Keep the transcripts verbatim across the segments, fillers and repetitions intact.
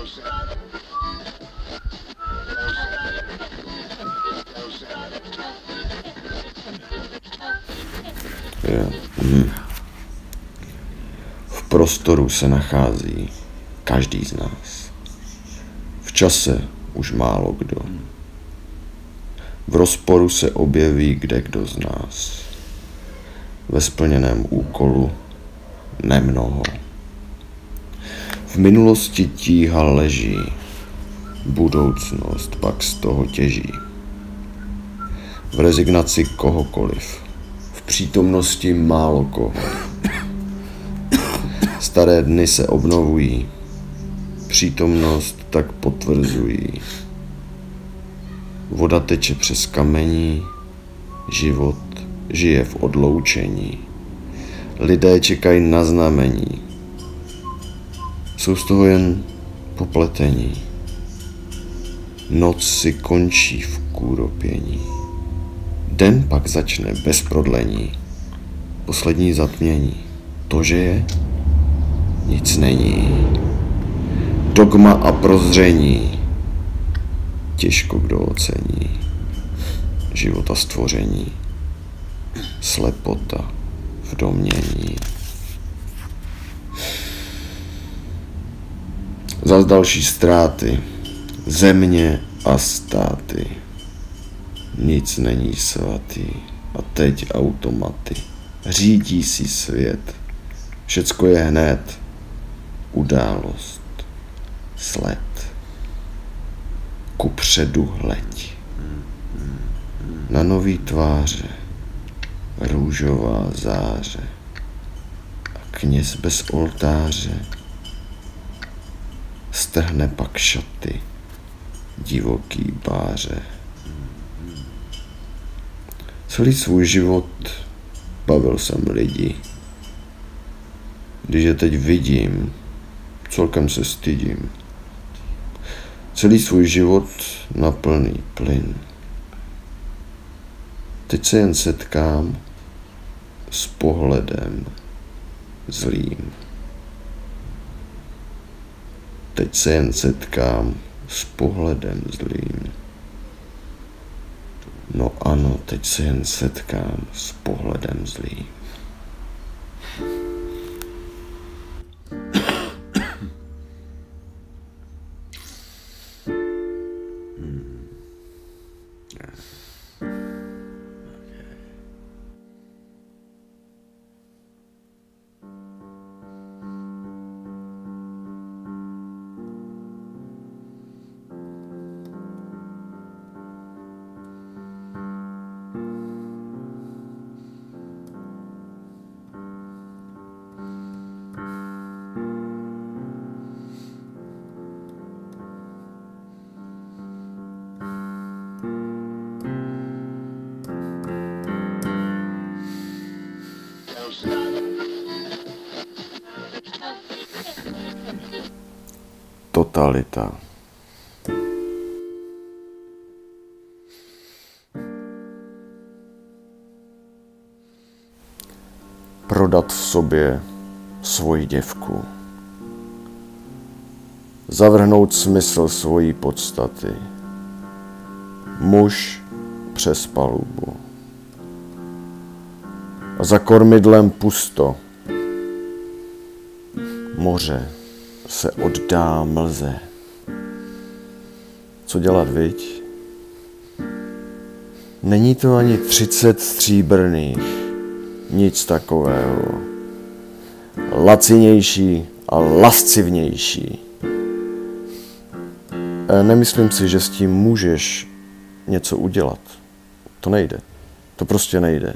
Je. Mm. V prostoru se nachází každý z nás. V čase už málo kdo. V rozporu se objeví kdekdo z nás. Ve splněném úkolu nemnoho. V minulosti tíha leží, budoucnost pak z toho těží. V rezignaci kohokoliv, v přítomnosti málo koho. Staré dny se obnovují, přítomnost tak potvrzují. Voda teče přes kamení, život žije v odloučení. Lidé čekají na znamení, jsou z toho jen popletení. Noc si končí v kůropění, den pak začne bez prodlení. Poslední zatmění, to, že je, nic není. Dogma a prozření, těžko kdo ocení. Život a stvoření, slepota v domnění. Zas další ztráty, země a státy. Nic není svatý a teď automaty. Řídí si svět, všecko je hned. Událost, sled. Kupředu hleď. Na nový tváře, růžová záře. A kněz bez oltáře strhne pak šaty divoký báře. Celý svůj život bavil jsem lidi. Když je teď vidím, celkem se stydím. Celý svůj život na plný plyn. Teď se jen setkám s pohledem zlým. Teď se jen setkám s pohledem zlým. No ano, teď se jen setkám s pohledem zlým. Totalita. Prodat v sobě svoji děvku. Zavrhnout smysl svojí podstaty. Muž přes palubu. A za kormidlem pusto. Moře se oddá mlze. Co dělat, viď? Není to ani třicet stříbrných, nic takového. Lacinější a lascivnější. Nemyslím si, že s tím můžeš něco udělat. To nejde. To prostě nejde.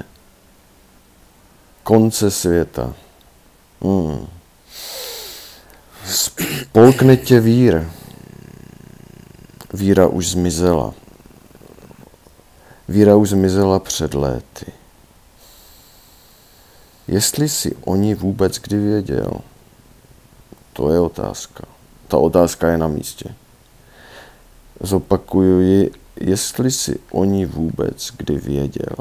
Konce světa. Hmm. Spolkne tě vír. Víra už zmizela. Víra už zmizela před léty. Jestli si o ní vůbec kdy věděl, to je otázka. Ta otázka je na místě. Zopakuju ji, jestli si o ní vůbec kdy věděl.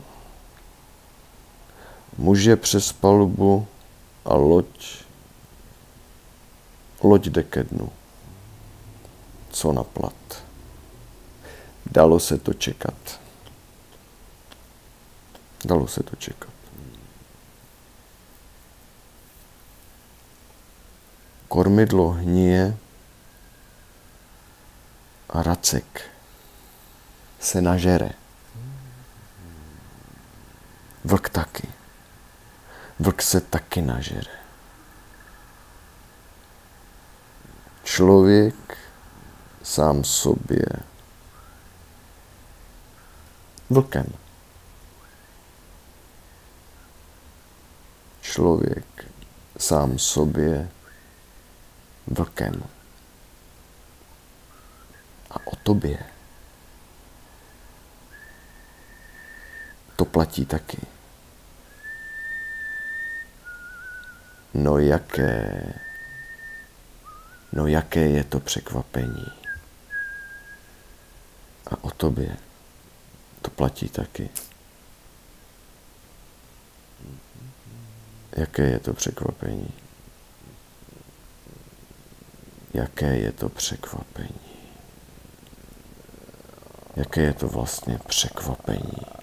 Muž je přes palubu a loď, loď jde ke dnu. co na plat. Dalo se to čekat. Dalo se to čekat. Kormidlo hnije a racek se nažere. Vlk taky. Vlk se taky nažere. Člověk sám sobě vlkem. Člověk sám sobě vlkem. A o tobě to platí taky. No jaké, no jaké je to překvapení. A o tobě to platí taky. Jaké je to překvapení. Jaké je to překvapení. Jaké je to vlastně překvapení.